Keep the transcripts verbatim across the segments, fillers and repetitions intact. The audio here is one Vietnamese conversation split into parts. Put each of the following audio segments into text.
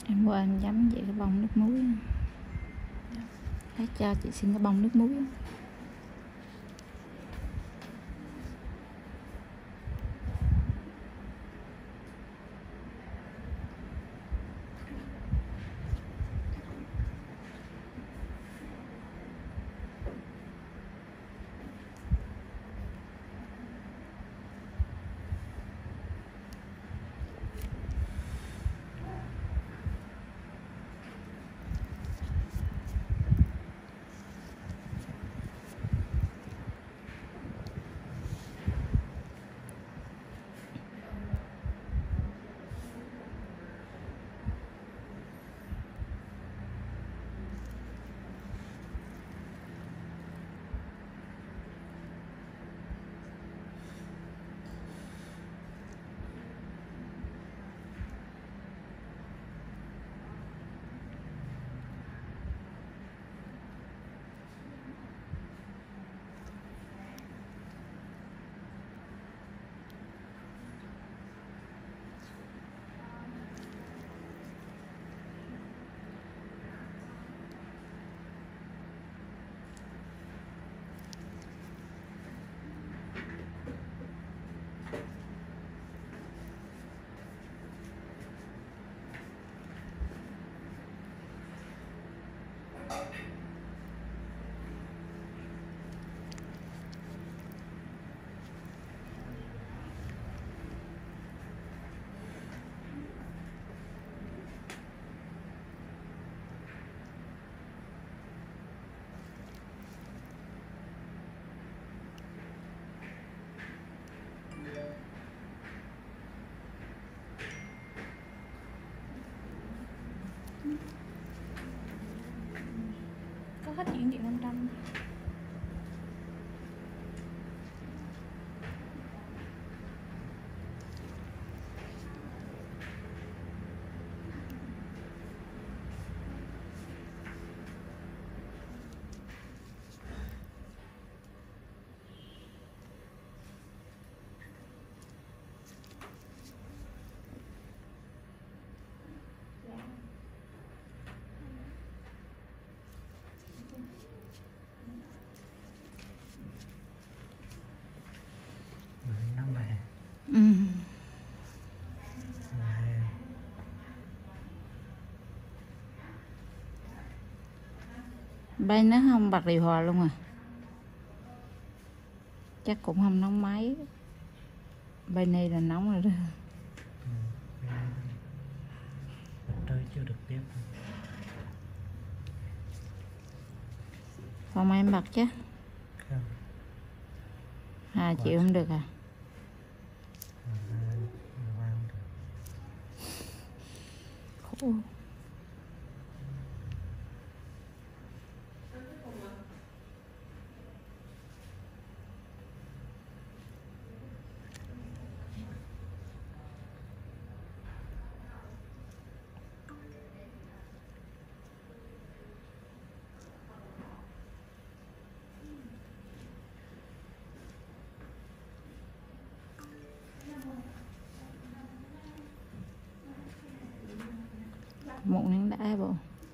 Em qua em chấm vậy cái bông nước muối. Lát cho chị xin cái bông nước muối. Có hết chuyển điện năm trăm. Ừ. Bay nó không bật điều hòa luôn à. Chắc cũng không nóng máy. Bay này là nóng rồi đó. Trời chưa được tiếp. Phòng em bật chứ. Không. À chịu không được à. Khổ. Mụn nắng đã bộ.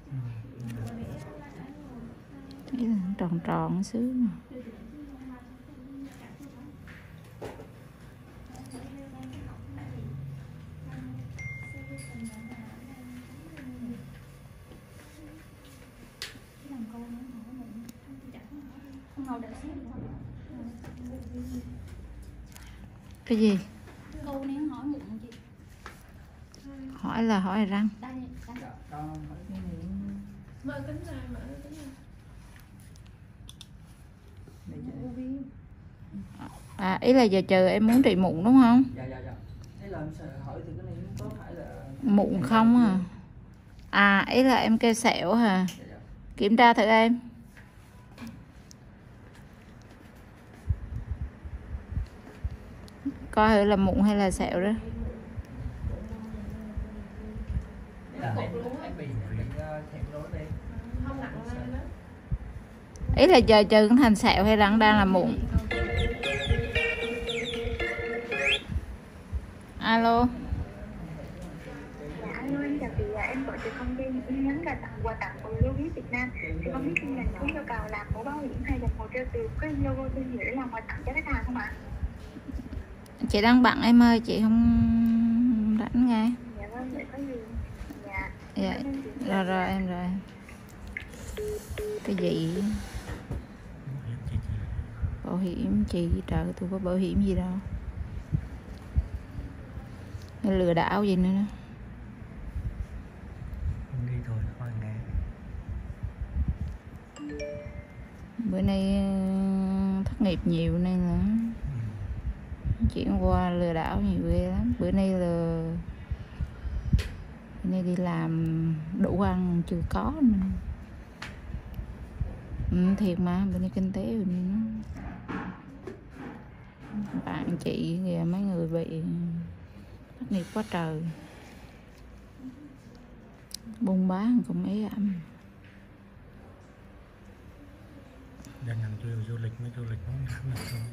Ý là tròn tròn xứ. Cái gì? Câu nén hỏi mụn chị. Hỏi là hỏi răng. Đây, đây. Mở kính ra, mở kính ra. À ý là giờ chờ em muốn trị mụn đúng không? Dạ dạ dạ. Thế là em sẽ hỏi thì cái này có phải là Mụn không à? À ý là em kêu sẹo hả? Dạ, dạ. Kiểm tra thử em. Coi thử là mụn hay là sẹo đó. Là em, em bị bị thẹn rối đi. Không nặng lên đó. Ý là giờ chờ cũng thành sẹo hay đang đang là mụn. Alo. Dạ, anh ơi, chào chị, em gọi từ là tặng quà tặng của Logic Việt Nam. Thì không biết khi mình có nhu cầu làm mũ bảo hiểm hay đồng hồ treo tường có logo thương hiệu để làm quà tặng cho khách hàng không ạ? Chị đang bận em ơi, chị không rảnh nghe. Dạ vâng, vậy có gì? Dạ. Dạ, rồi rồi em rồi. Cái gì? Bảo hiểm chị trời, tôi có bảo hiểm gì đâu. Hay lừa đảo gì nữa đó. Không đi thôi, thôi nghe. Bữa nay thất nghiệp nhiều nên là chuyển qua lừa đảo nhiều ghê lắm. Bữa nay là bữa nay đi làm đủ ăn chưa có nữa. Ừ, thiệt mà bữa nay kinh tế bữa nay nó bạn chị kìa, mấy người bị thất nghiệp quá trời, buôn bán cũng ế ẩm. Đang làm du, du lịch mới du lịch nó hãng được thôi.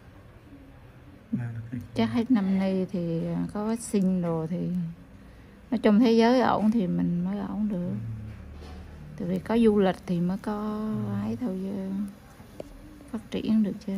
Chắc hết năm nay thì có vaccine rồi thì nói chung thế giới ổn thì mình mới ổn được. Tại vì có du lịch thì mới có ấy thôi chứ phát triển được chứ.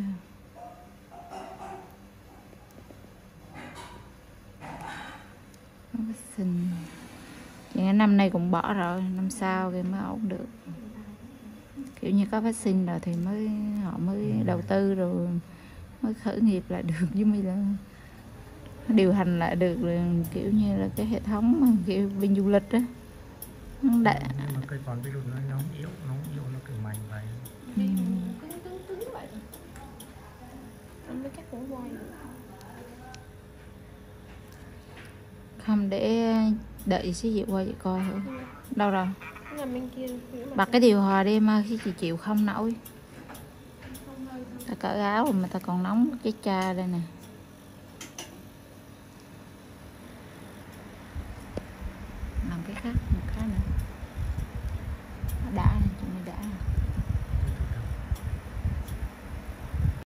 Có vaccine chị nghĩ năm nay cũng bỏ rồi, năm sau thì mới ổn được. Kiểu như có vaccine rồi thì mới họ mới đầu tư rồi mới khởi nghiệp lại được, giống như là điều hành lại được, rồi kiểu như là cái hệ thống mà kiểu bên du lịch đó. Đại... Nhưng mà cây còn virus nó nóng yếu, nóng yếu nó kiểu mạnh vậy. Ừ. Cứng cứng cứng vậy. Anh mới cắt cổ quay. Không, để đợi xí dịu qua chị coi thử. Đâu rồi? Là bên kia. Bật cái điều hòa đi mà khi chị chịu không nổi. Ta cởi áo rồi mà ta còn nóng chết cha đây nè. Làm cái khác một cái nữa. Đã.